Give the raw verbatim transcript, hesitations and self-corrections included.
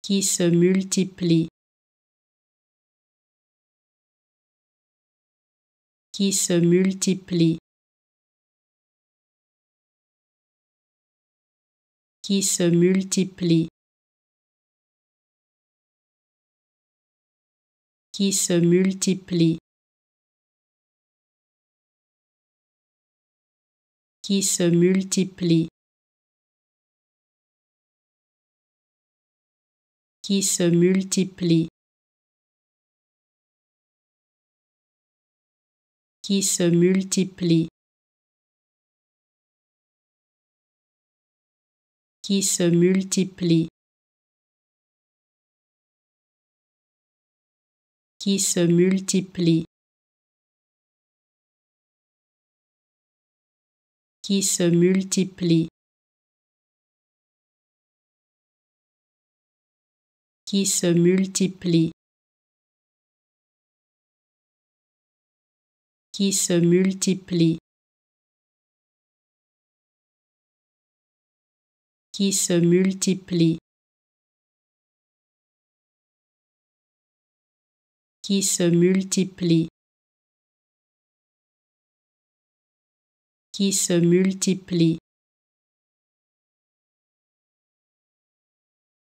qui se multiplie, qui se multiplie, qui se multiplie, qui se multiplie, qui se multiplie, qui se multiplie, qui se multiplie, qui se multiplie, qui se multiplie, qui se multiplie, qui se multiplie, qui se multiplie, qui se multiplie, qui se multiplie, qui se multiplie,